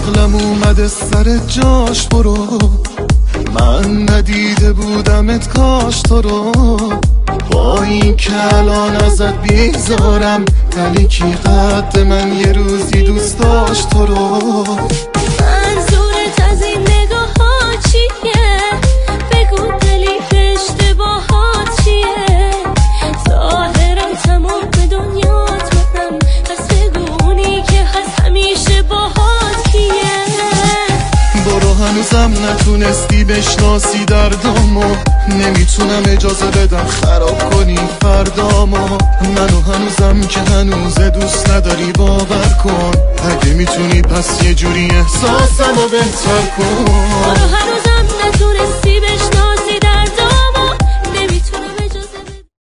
عقلم اومده سر جاش، برو من ندیده بودمت کاش تو رو. با این که الان ازت بیزارم، ولی کی قد من یه روزی دوست داشت تو رو. منظورت از این نگاه ها چیه؟ بگو دلیل اشتباهات چیه؟ ظاهرم تمام به دنیات منم، پس بگو اونی که هست همیشه باهات کیه؟ برو هنوزم نتونستی بشناسی دردامو، نمیتونم اجازه بدم خراب کنی فردامو. منو هنوزم که هنوز دوست نداری باور کن، اگه میتونی پس یه جوری احساسمو بهتر کن. برو هنوزم